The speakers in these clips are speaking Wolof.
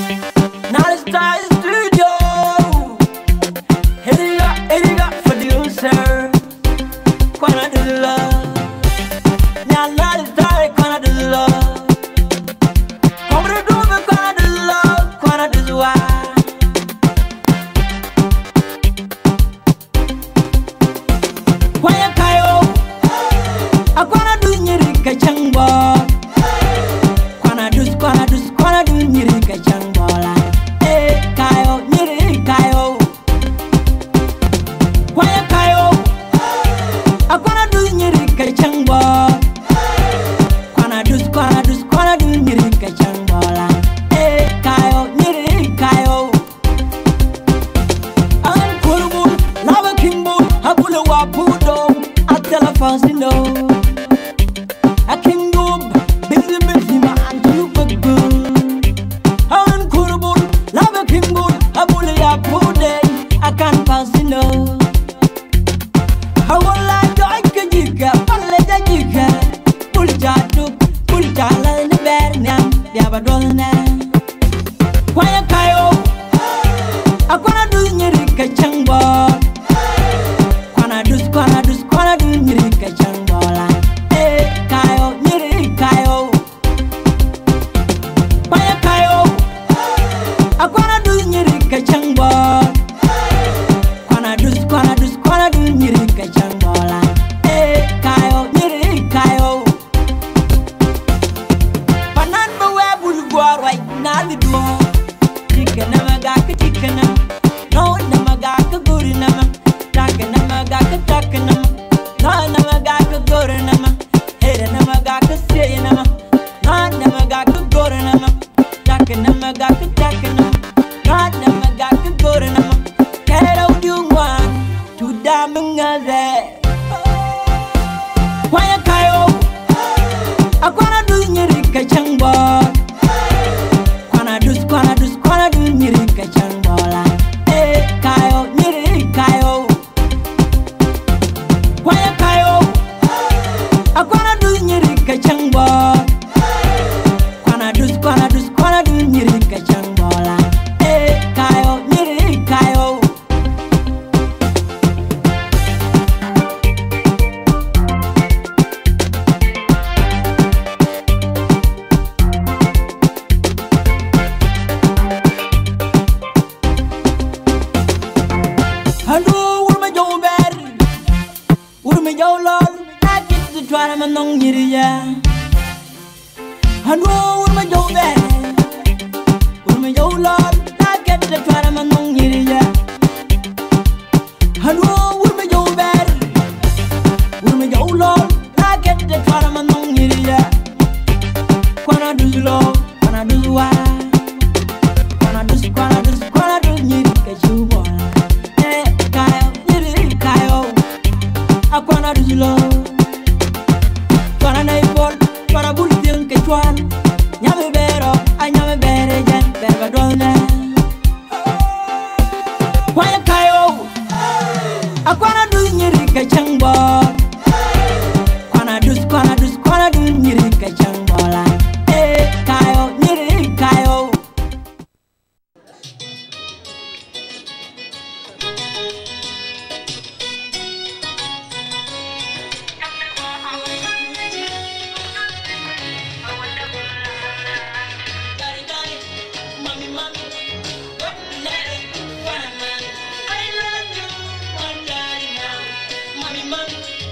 Now it's time studio. Here you got producer. Wanna do the love. Now it's time, wanna do the love. Come to do the wanna do the love, wanna do the why. Why kayo? I wanna do nyiri kachangbo. Wanna do nyiri kachangbola. Eh kayo, nyiri kayo. Why kayo? I wanna do nyiri kachangbo. Wanna do nyiri kachangbola. Eh kayo, nyiri kayo. I'm kurbu, lava kimbo, habula wapudo. I tell a fancy no. I can go busy man to good. I'm kurbu, lava kimbo, habula wapudo. I can't fancy no. I will like to jiga, palaja jiga. Pulja in the bed now, the Abadona. Why kayo? I wanna do nyiri kachangbo. Wanna do nyiri kachangbola. Eh kayo, nyiri kayo. Why kayo? I wanna do nyiri kachangbo. Wanna do nyiri kachangbola. Eh kayo, nyiri kayo. Panan bawa bulgwar right now the door. Chicken namagaka chicken. No namagaka guri nama. Taka namagaka taka nama. No namagaka guri nama. Hey namagaka say nama. No namagaka guri nama. Taka namagaka taka nama. No namagaka guri nama. Kero diungwan tu damangaze. Why kayo? I wanna do nyiri kachangbo. Wanna do nyiri kachangbola. Eh kayo, nyiri kayo. Why kayo? I wanna do nyiri kachangbo. Wanna do nyiri kachangbola. Eh kayo, nyiri kayo. Hello, where my Joe bed? Where my Joe lord? I get the try my non yiria. Hello, where my Joe bed? Where my Joe lord? I get the try my non yiria. Hello, where my Joe bed? Where my Joe lord? I get the try my non yiria. Wanna do the love, wanna do the why. Wanna do nyiri kachangbola. I wanna do love. Wanna naipol, wanna bulletin kechuan. Nyame bero, I nyame bere jen, berbadona. Why kayo? I wanna do nyiri kachangbo. Wanna do nyiri kachangbola. Eh kayo, nyiri kayo. Mommy,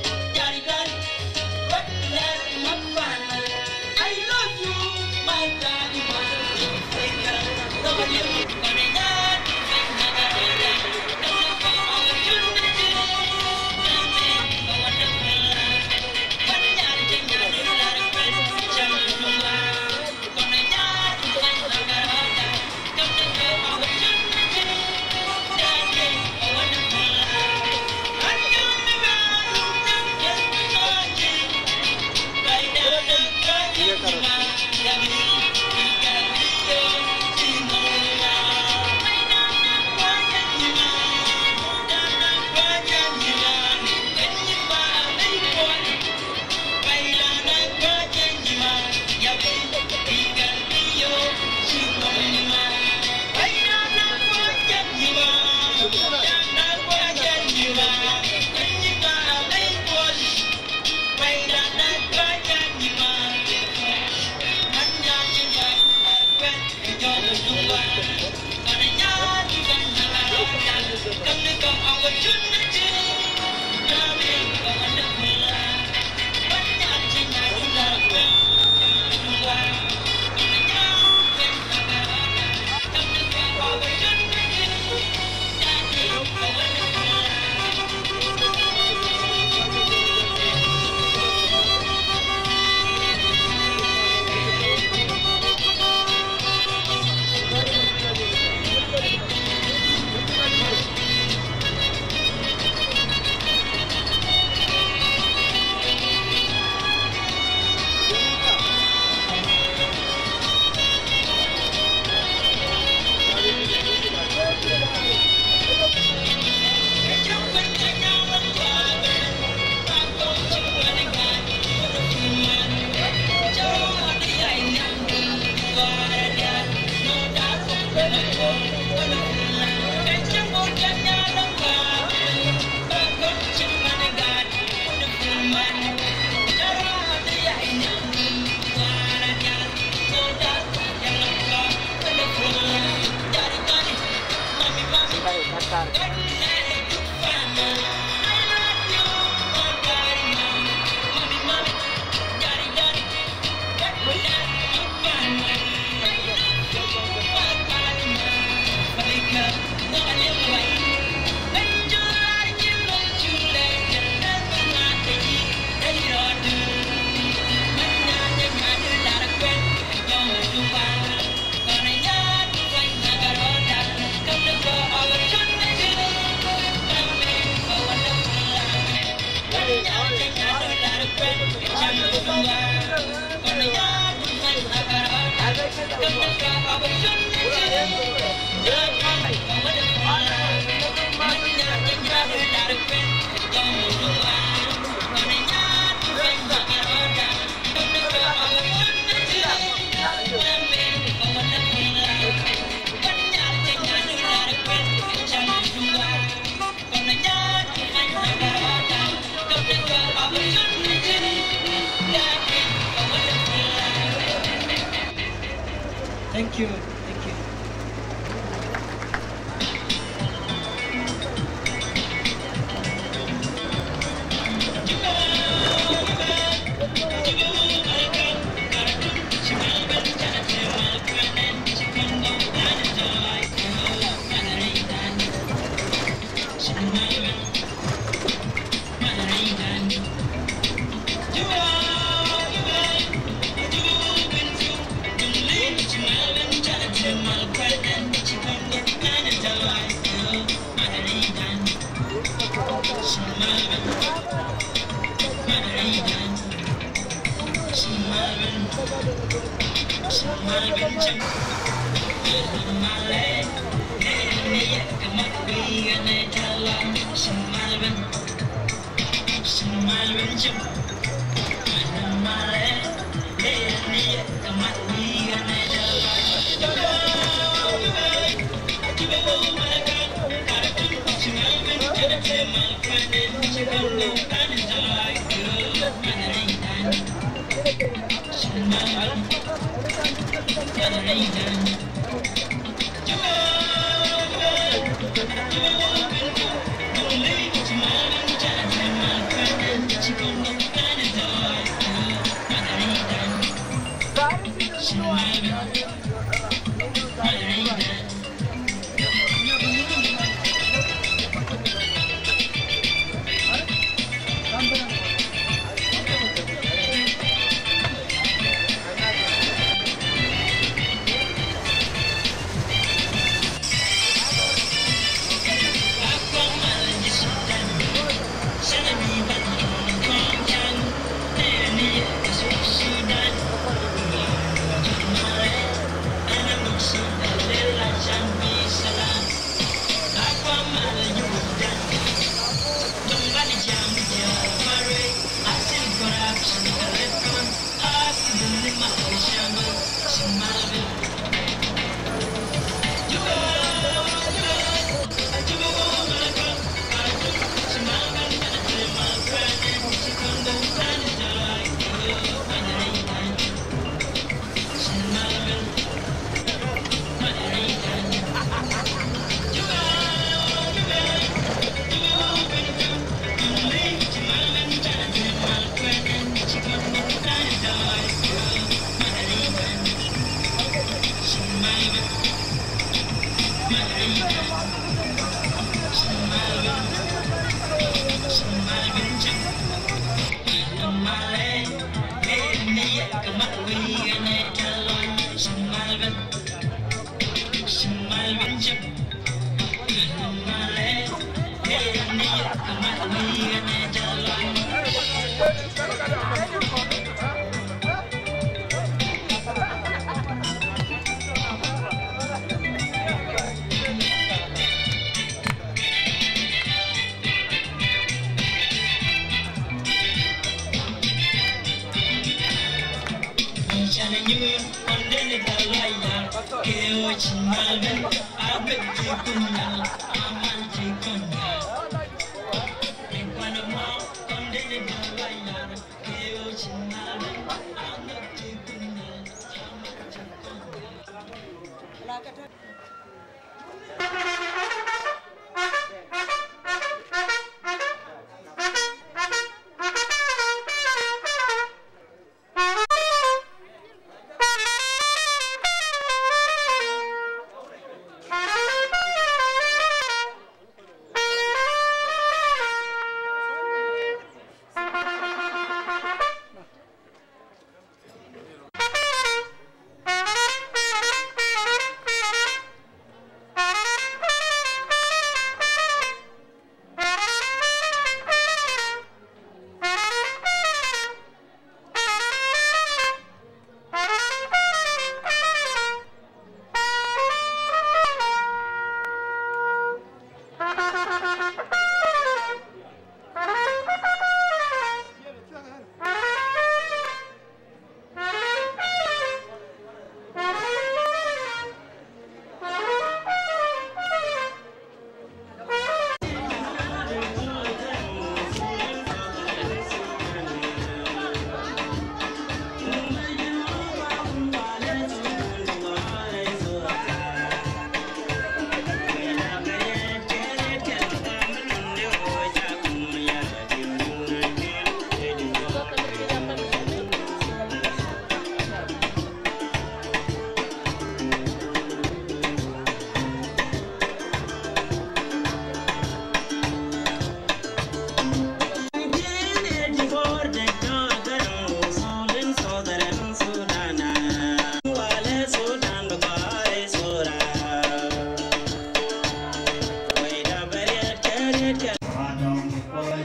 Thank you. Thank you.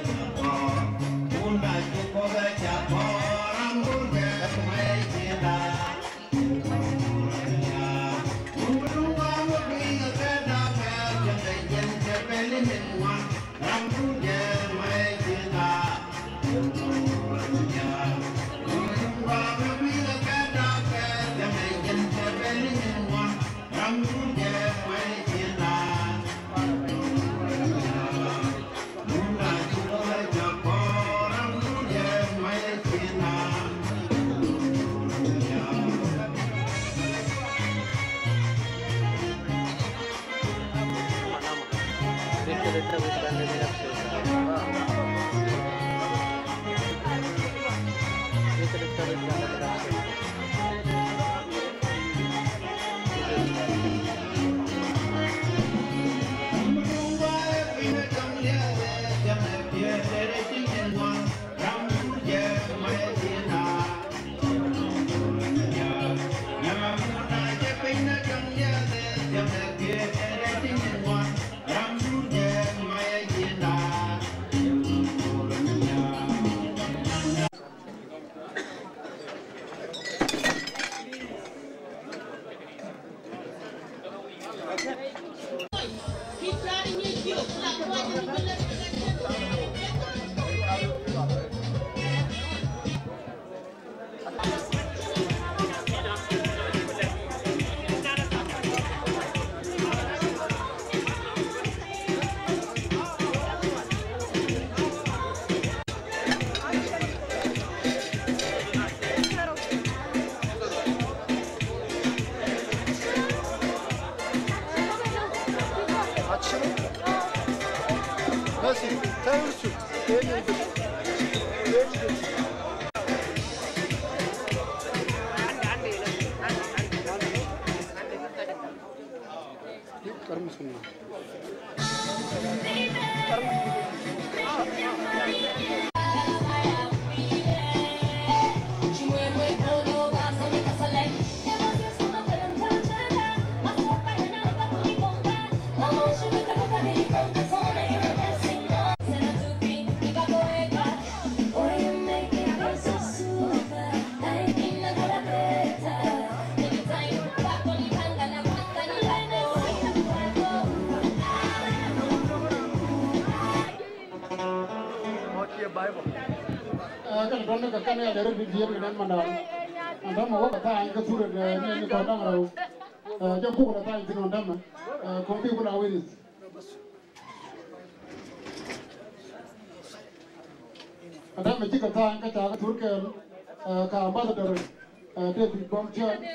Buom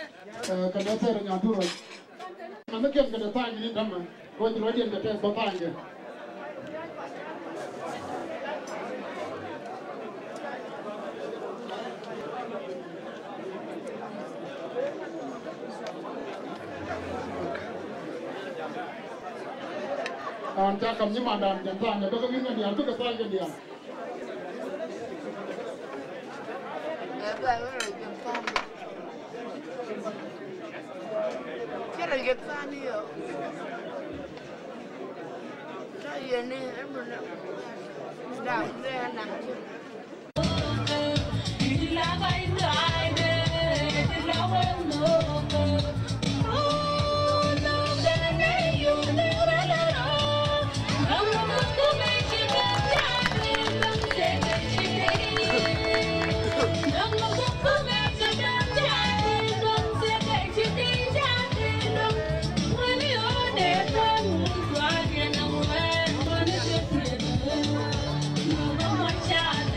Nyatut Nyatut I'm going to find you number. Going to ready the test for finding. And Jack of Niman and Plan, the government and the other flag in the end. Get on here. Try your name, I'm down there now. Shot.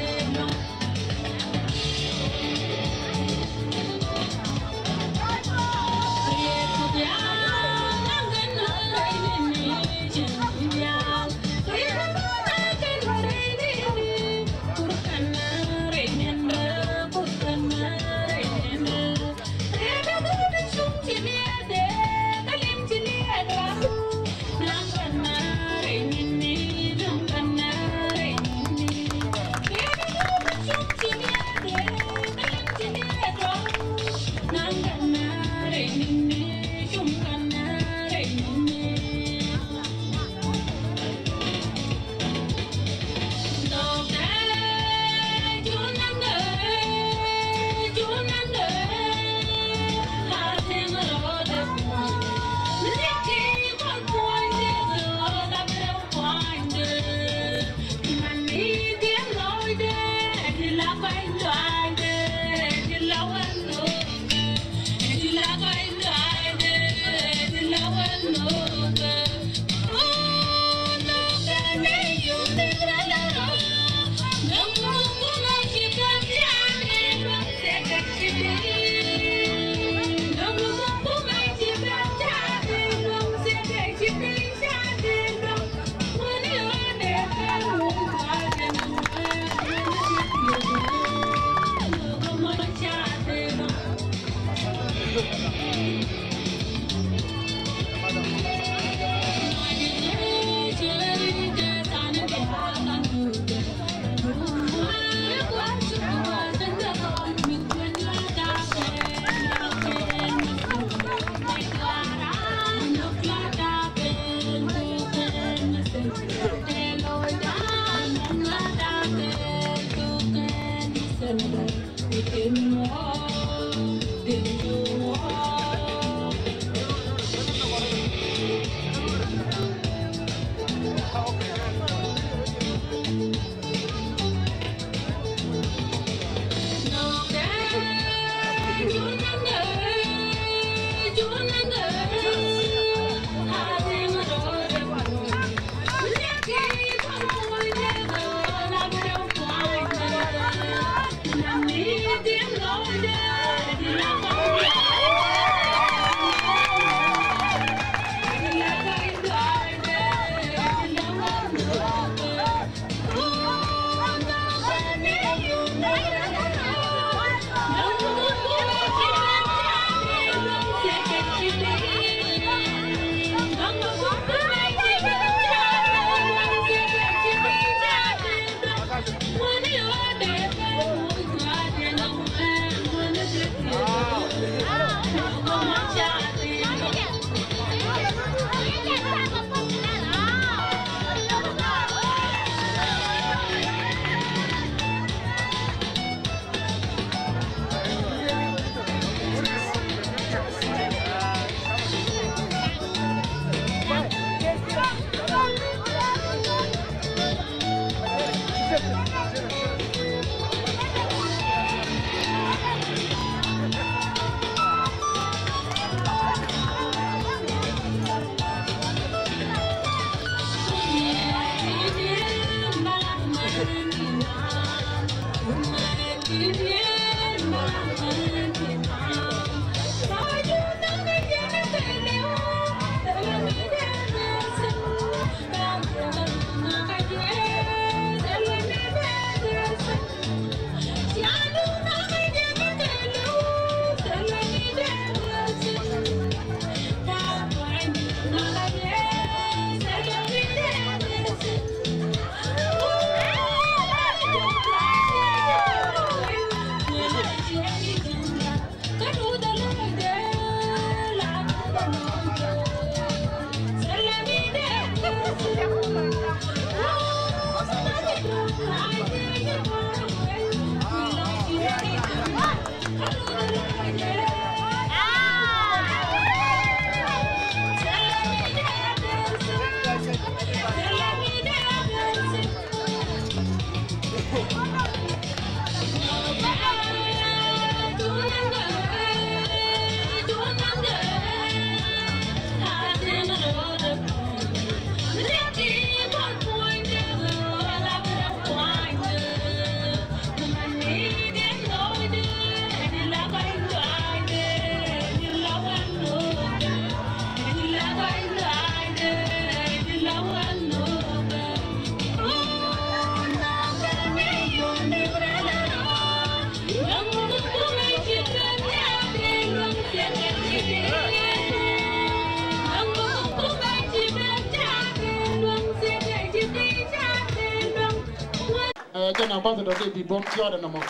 Ken ambassador de Buom Jordan namo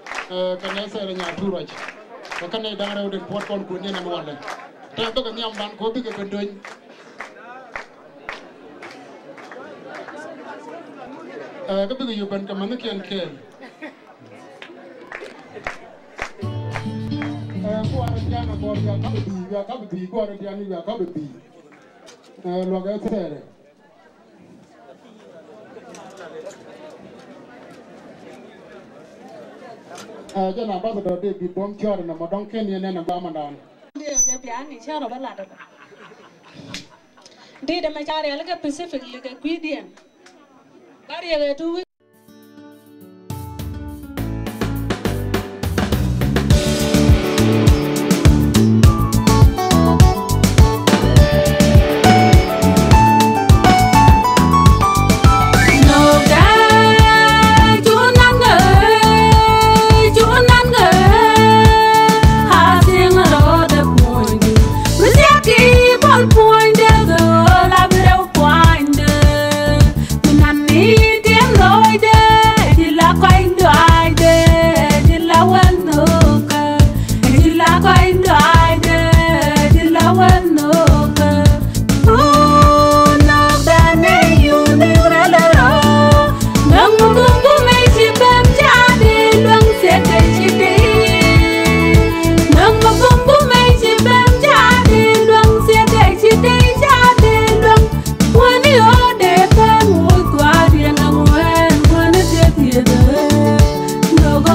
kan ne sere Nyatut raj kan ne dang rew den port kon ko nyena wala ta to kan nyam ban ko bi ke doñ ka bi yu ban ka man ken ken ko ara jana ko ya ka bi ko ara jani ya ka bi lo ga sere Jana ambassador de Buom Jordan namo don ken yene na gamadan dia piani charo balada di da machare alga Pacific liga Guidian bari ya tu Point,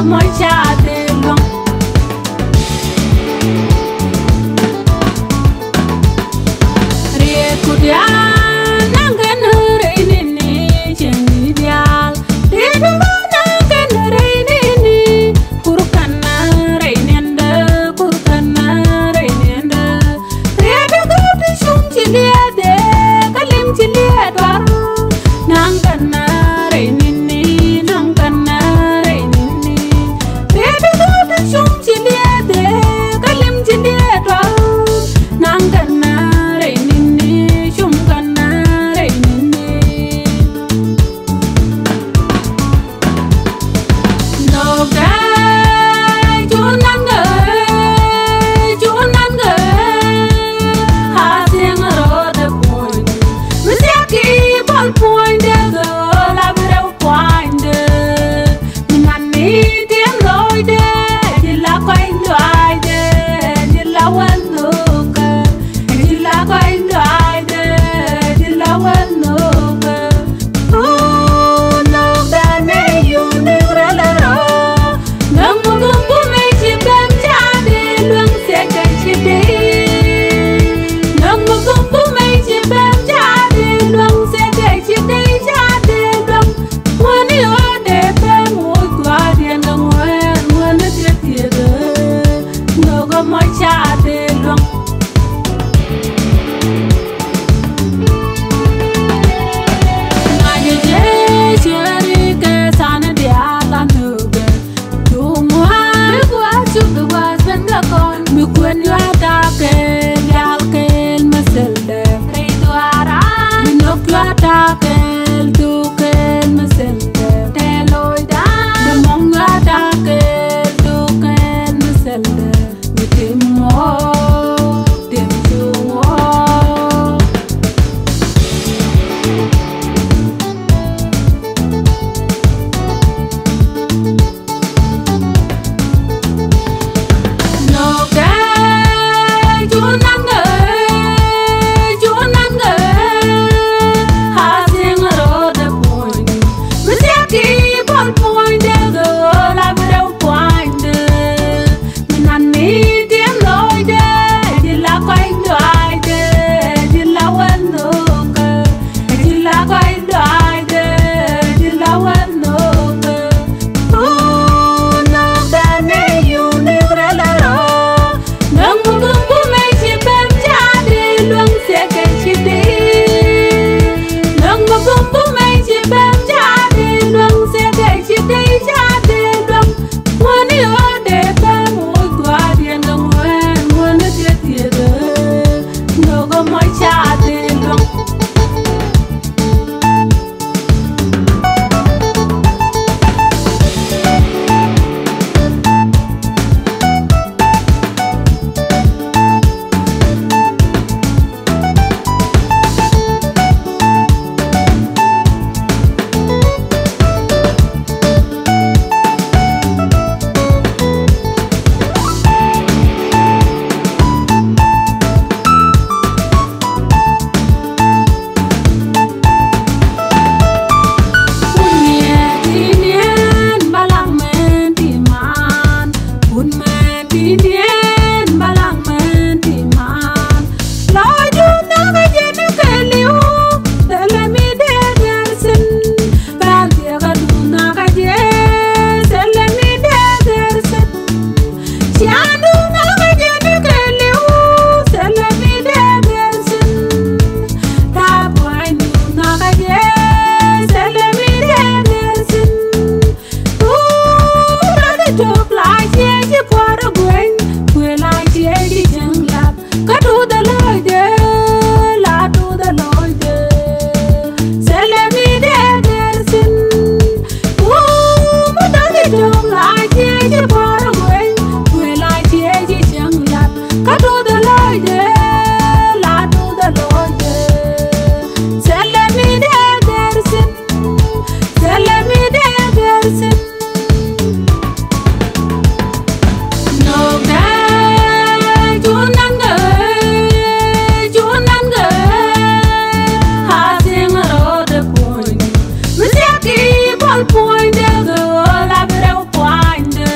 Point the girl, I better find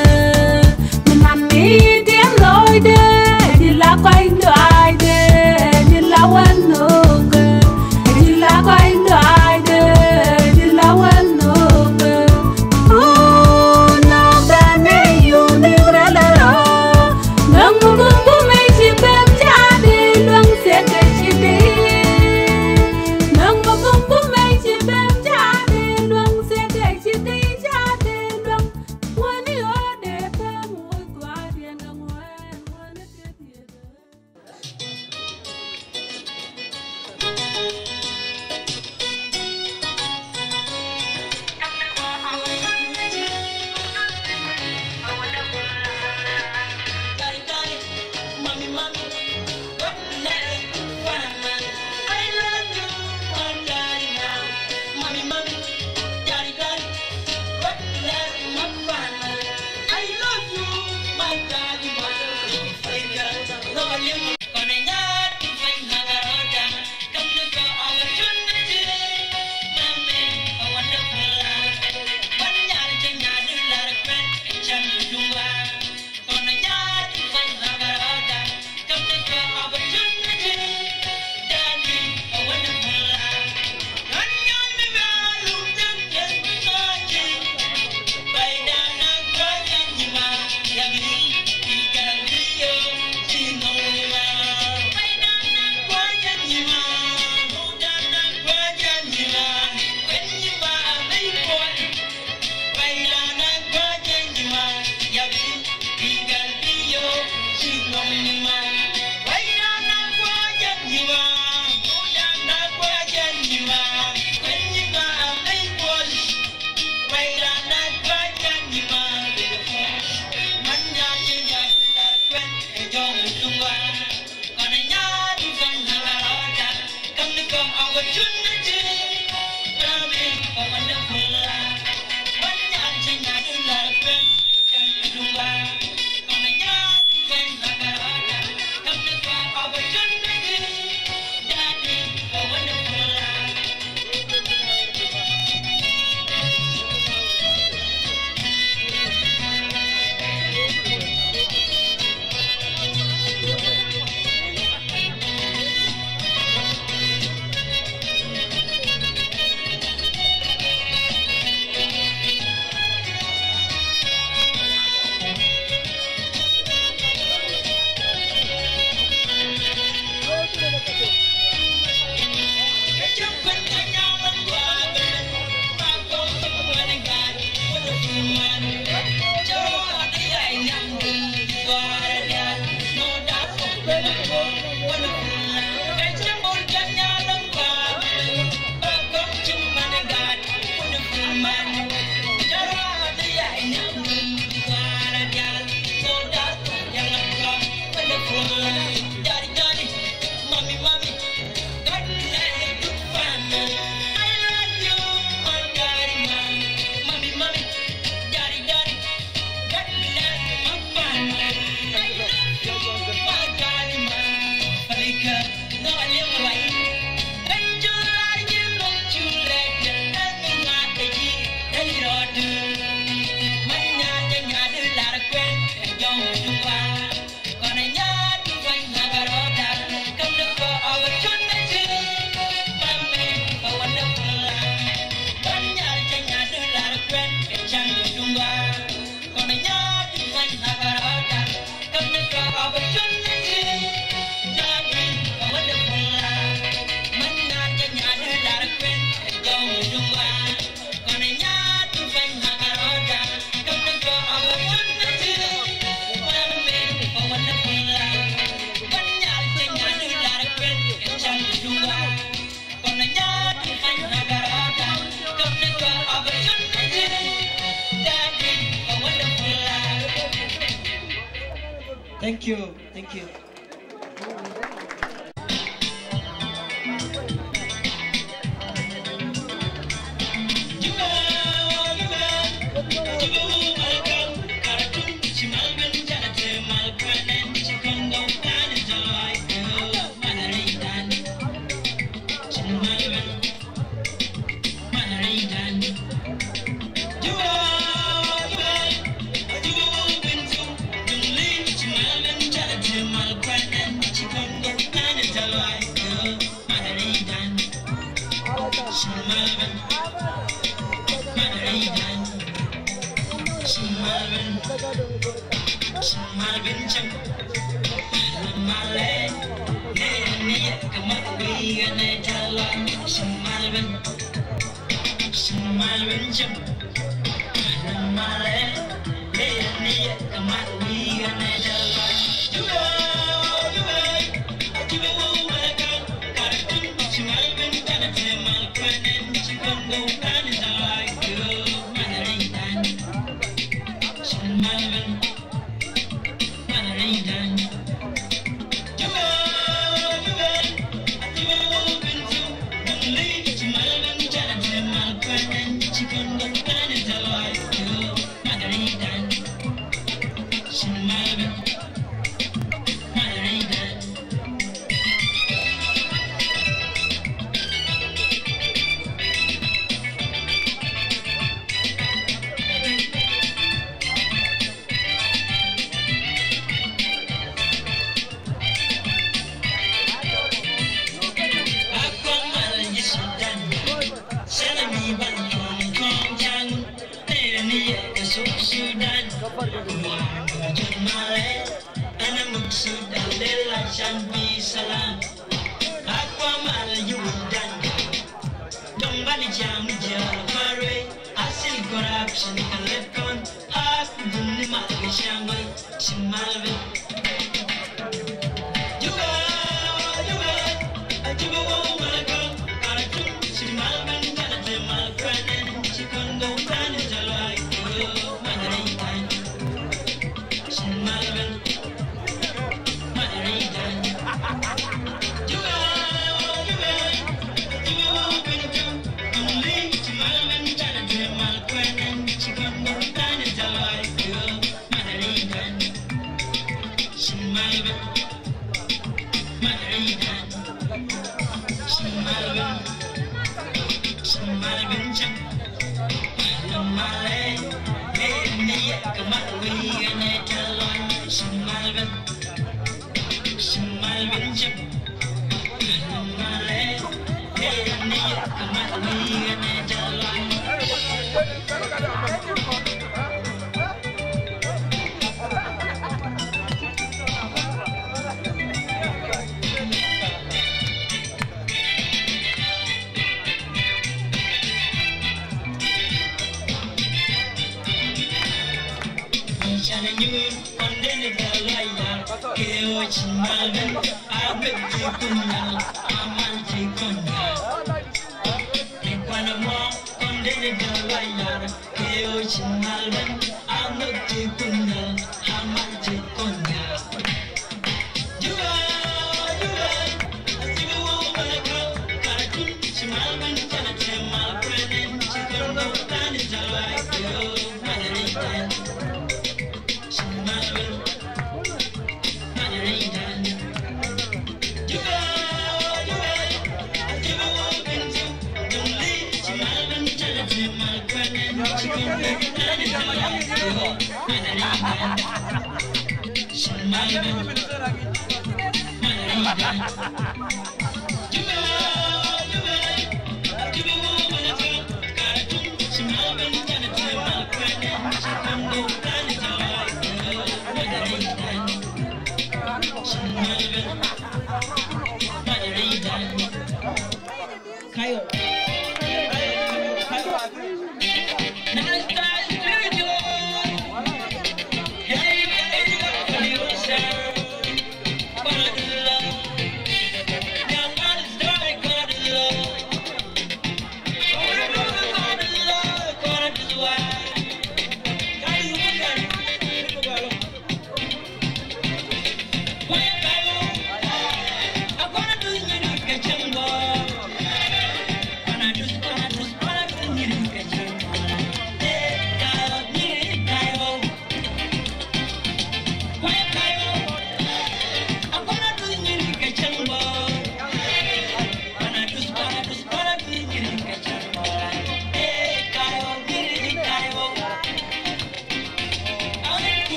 Thank you. Thank you.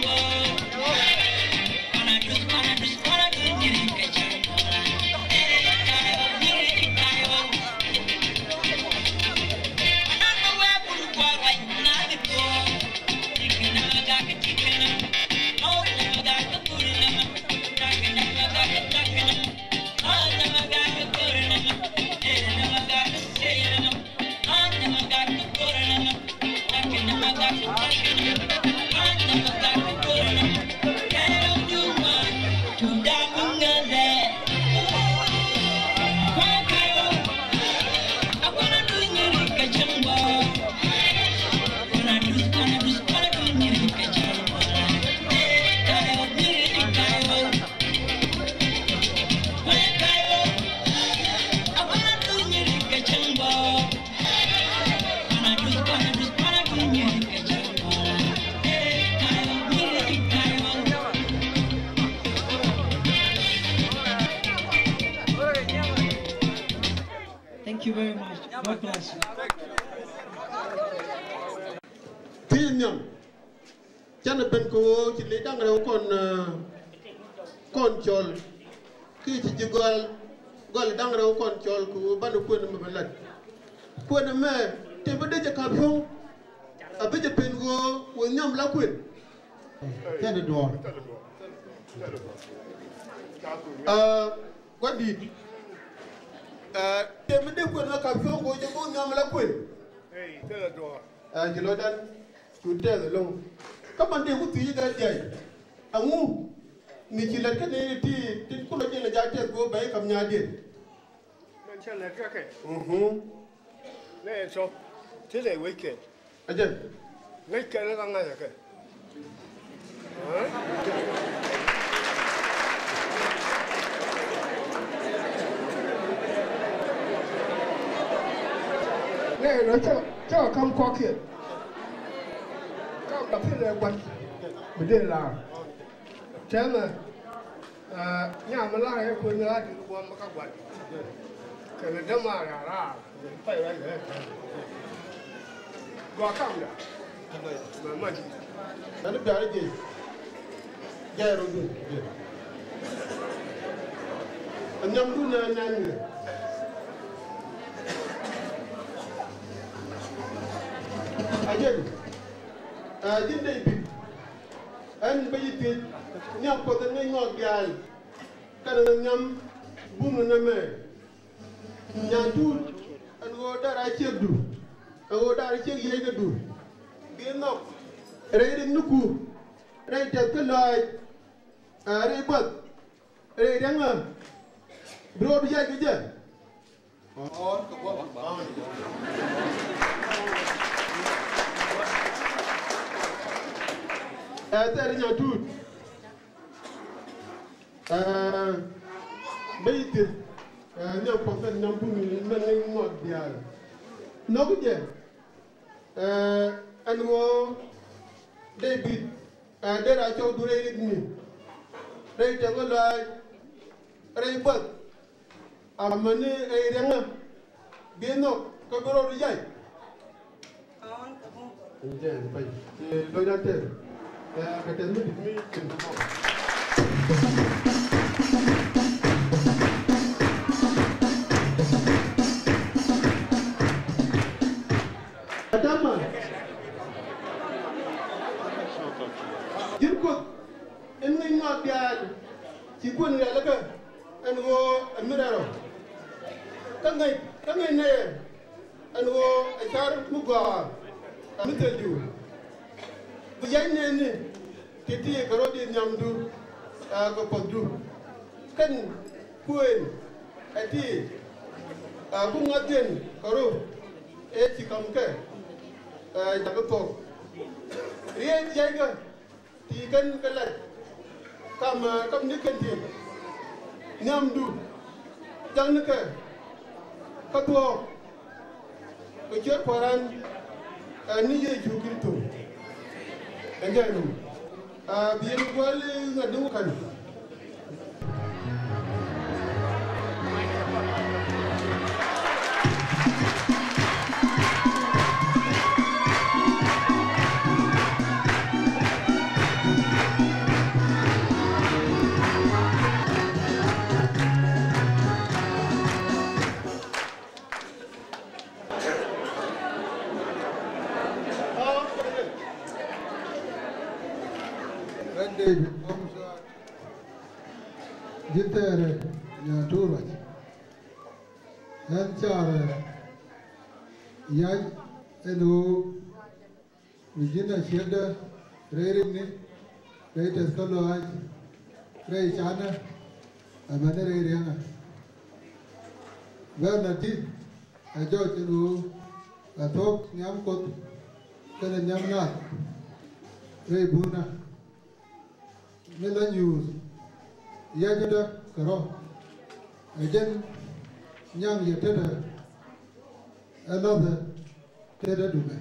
Thank you very much. God bless you. Tinyam. Chana ben ko ci li dang rew kon chol ki ci gol dang rew kon chol ku banu ko na malat ko na me te ba de ka pyo abe je pen go wo nyam la kwin tane do wadi te me de ko na ka pyo go je go nyam la kwin tane do jelo dan tu de long kaman de ku ti ga jay angu ni ci la kene ti ku la jëna jaate go bay kam ñaade man ci la kake ne so ti le weekend ajen weekend la nga ya ke ne no cho kam ko ke kam da fi le gwan bu de la tena nya ma la he ko ni la di ko ma ka gwan ke le de ma ya la pai ra le go kam da ma ji dan biare je jairo du anyam du na nan ni ajen jinde bi an bayiti ñam ko da ngay ngok yaay kana ñam bunu na me Nyatut an go dara cegdu an go dara ceg yega du bi nok reede nuku reede kelay re bat reede nga bro bi yega je on ko ba tere Nyatut bayiti ñam ko fen ñam bu ni mel ngay ngok dial noku je an wo David dera chow du reede ni reede nga lay rey bat amane ay renga bi nok ko bro du jay je bay lo dater kata mi Adama jirko en ngi no bial ci gon ya la ka en go miraro kangay ne en go atar mu go amiteju bu yay ne ni kiti garo di nyamdu ko podu kan kuen ati bu ngaten karo e ci kam ke jaga to rien jaga ti kan kalat kam ni kan ti nyamdu jang ke ka to ko jor poran ni ye jukirto enjanu bien wali ngadu kan David, Gitere, Nyatut, and Chara, Yaj, and who, Virginia Shedder, Ray Latest College, Ray Chana, and Mother Ariana. Well, not it, I judge you, I thought Yamkot, then a Yamnat, Ray Buna, Miller News, Yajada, Karo, again, young Yateta, another Teta Dume.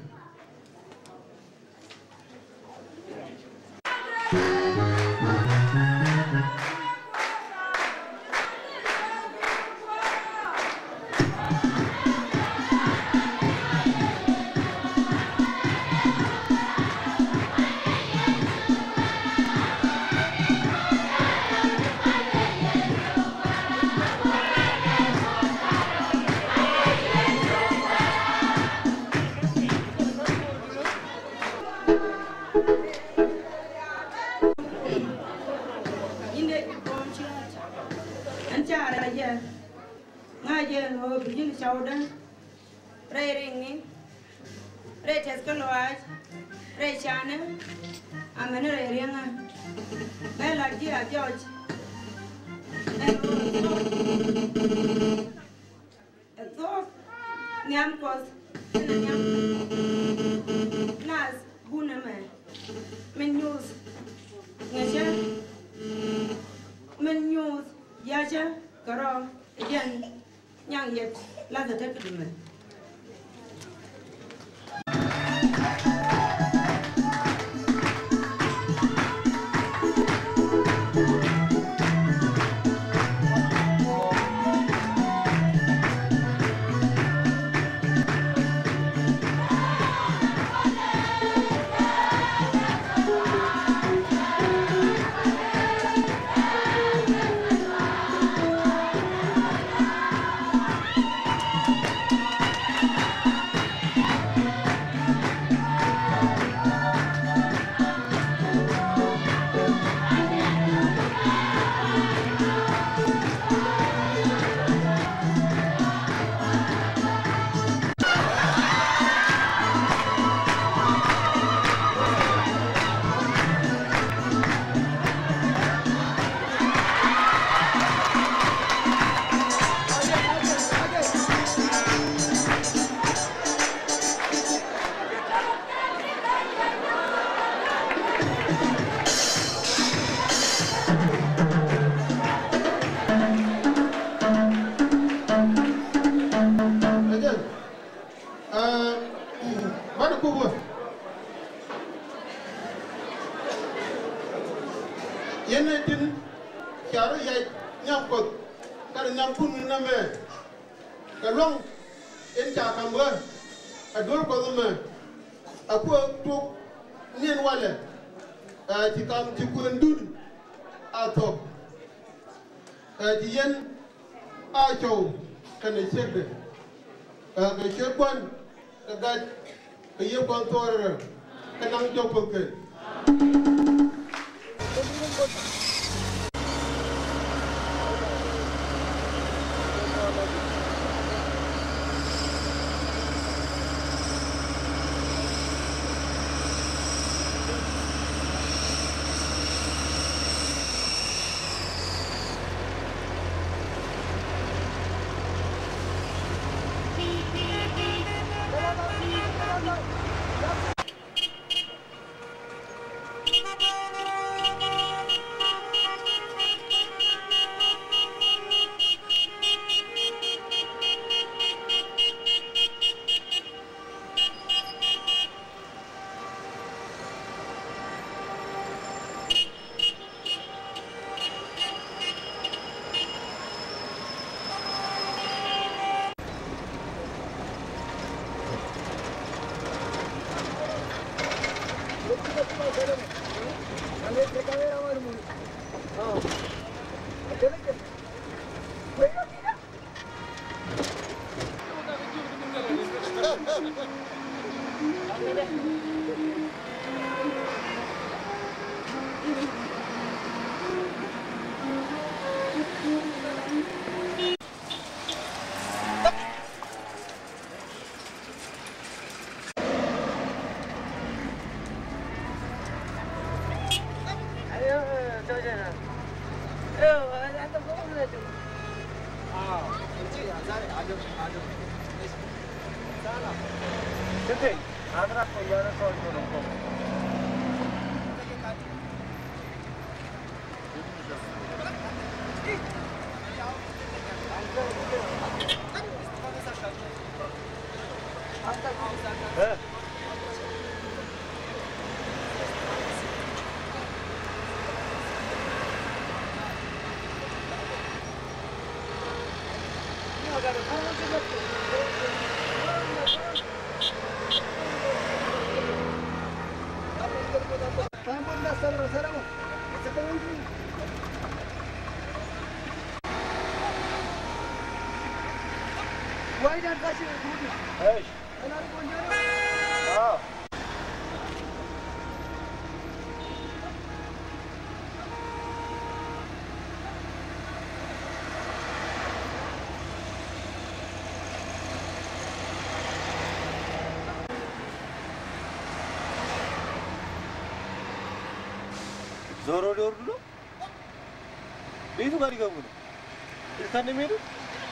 Zoro diyordu. Benim gari kabul. İnsan ne miydi?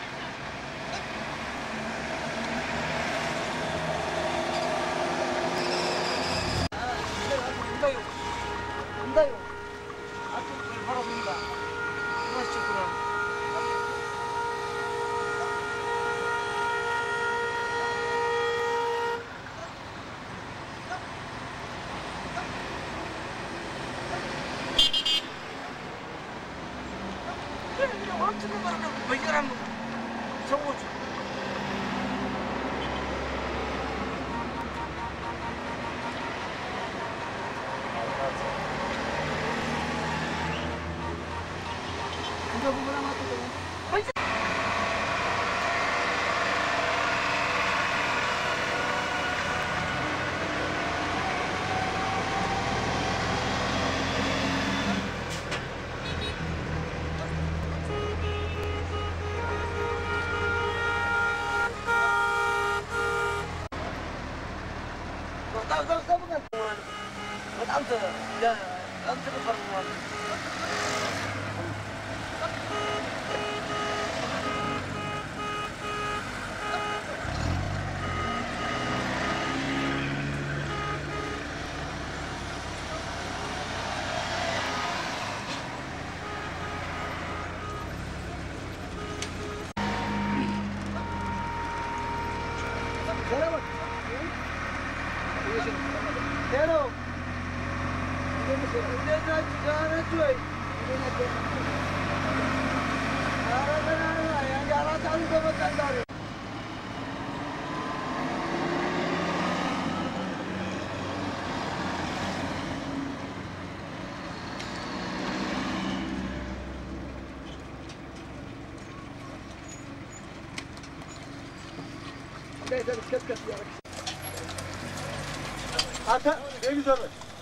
Ata, ne güzel.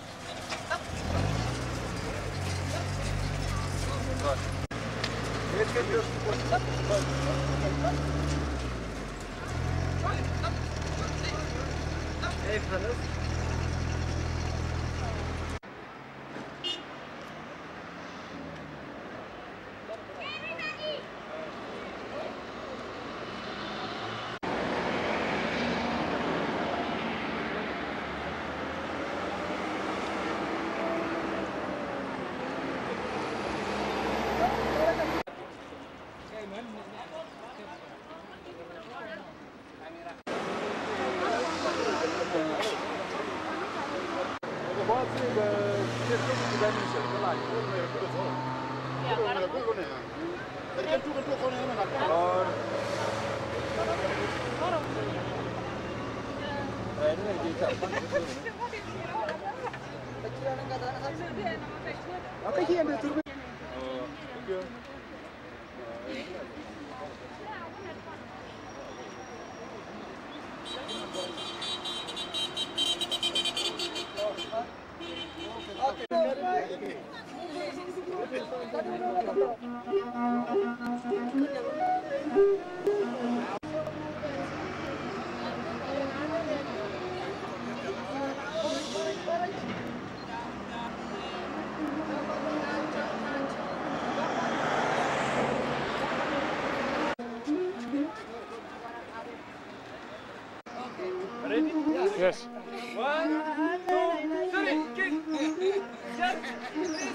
Geç geçiyorsun. Efendim.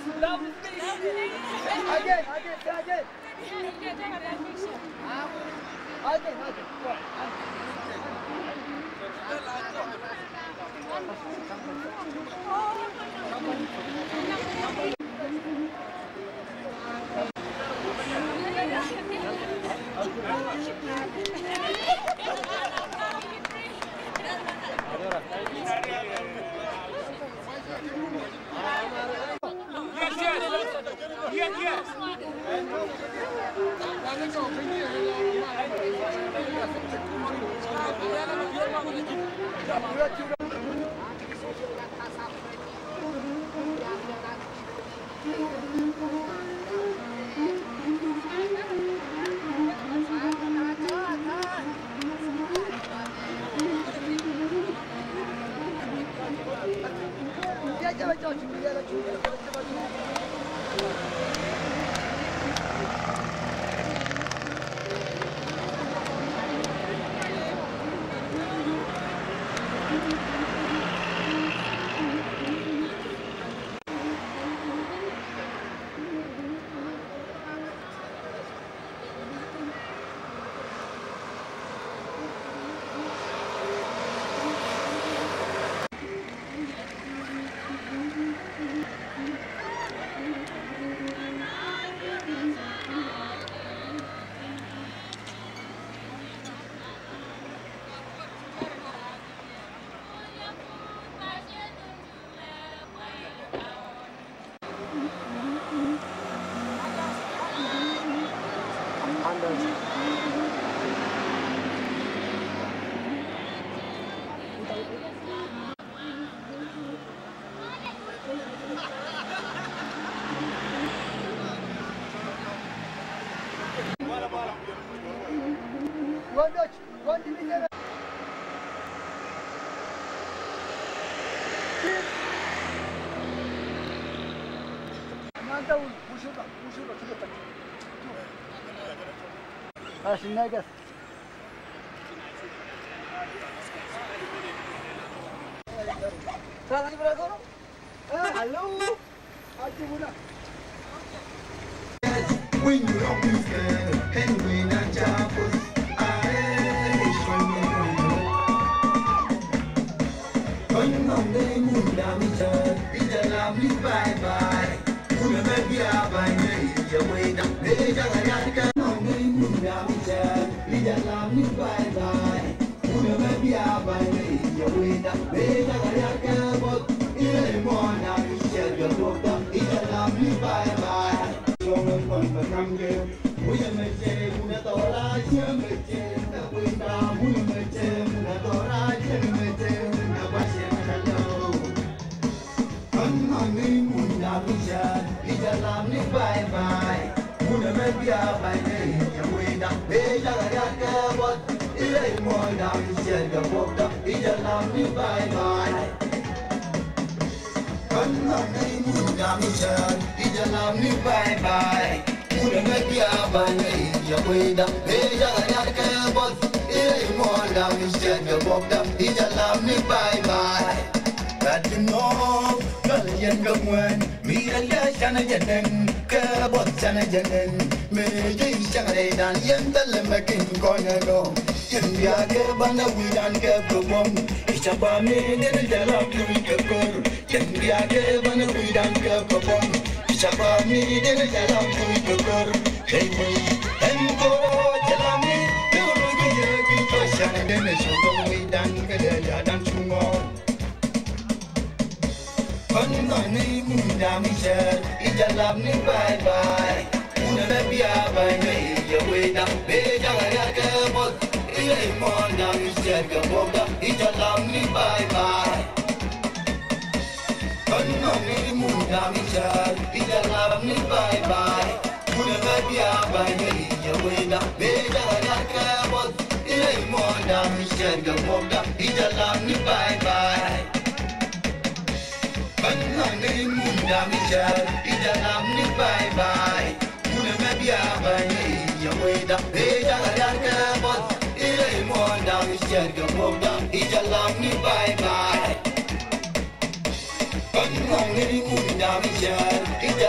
Bye bye.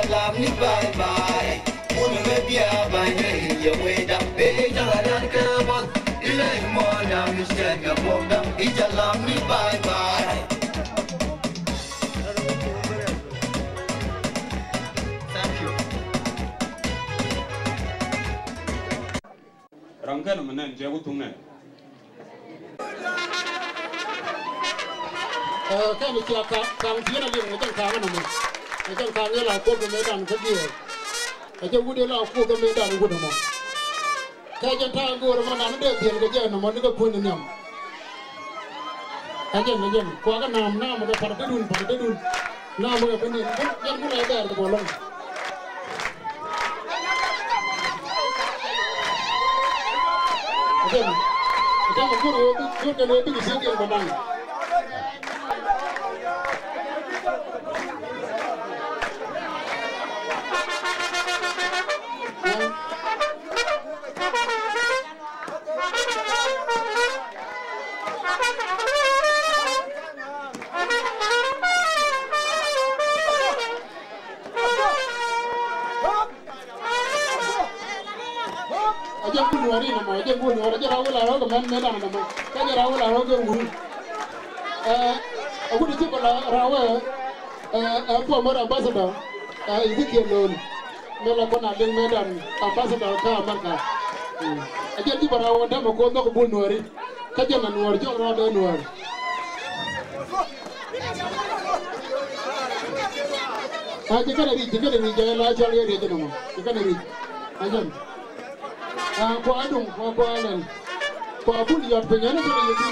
Kankan manan jago tungna. Kan itu kang tiada lagi macam kang nama. Macam kang ni lah kau kemedan kerja. Macam gua lah kau kemedan gua nama. Kajian tang gua orang mana ada dia kerja nama ni kau pun ni am. Kajian, kau kan nama ada partidun. Nama kau pun ni. Yang gua ada tu bolong. Macam gua kan lebih kisah yang mana. Aja pun hari nama, aja rawul arah ke mana nama, aja rawul arah ke uru. Aku di sini rawul, aku amar ambassador, ini kian melakukan ada medan ambassador ke Amerika. Aja di rawul dah mau kontak pun hari, kajian nuar jauh rawul nuar. Jika dari jaya lah jual dia tu nama, jika dari, aja. Kau adung, kau alen, kau abul lihat penyanyi tu lagi.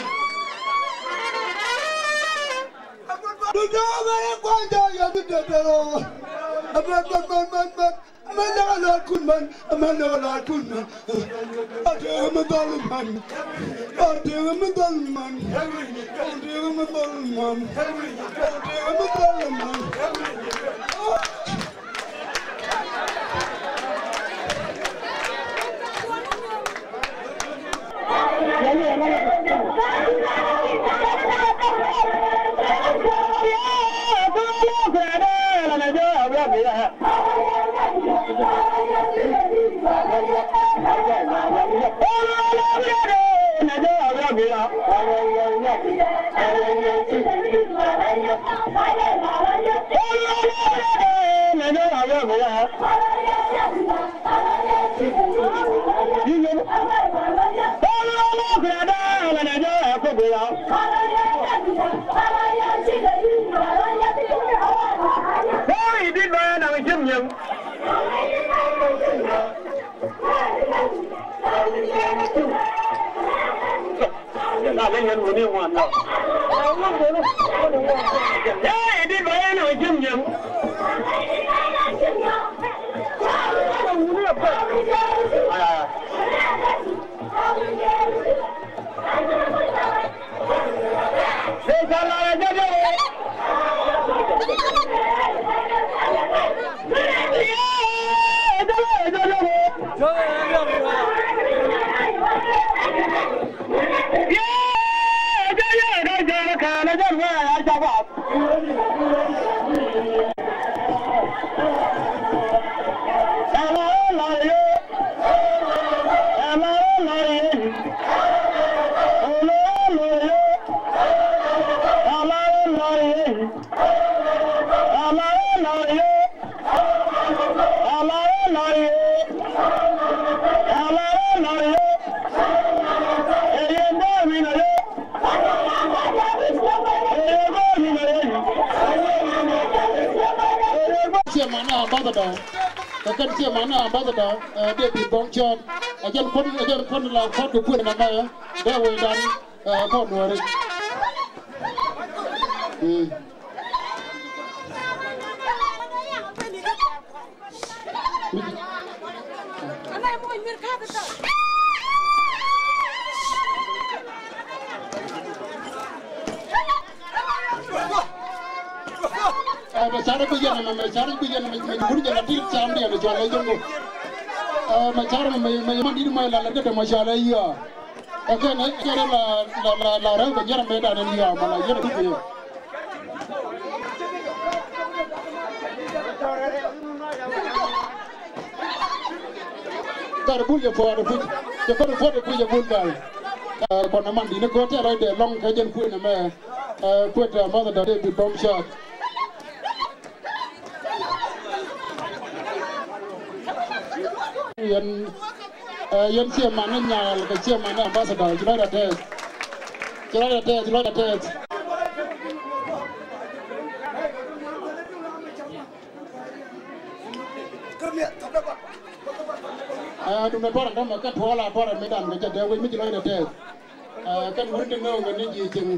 Dunia mana kau jaya tu terlalu. Mana kalau kunman. Ada medalman. Mana ambassador dia di bongcon ajar pun lah foto pun nama dah wedan kau nuari Macam guru jalan tiap jam dia jual lagi tu. Macam di rumah lalu kita masalah iya. Okey, ni cara la orang berjalan medan ni iya, malah iya tu dia. Karbul je faham tu, je kau faham tu je bukan. Kalau nama di negara tu ada long kajian pun nama, pun mana dah di Buom shot. Yang yen chairman nyal ka chairman ambassador July Test. Dum na tora ndama ka thola tora medan ga jade we mi July Test. Kan wurde no ga ni ji ting.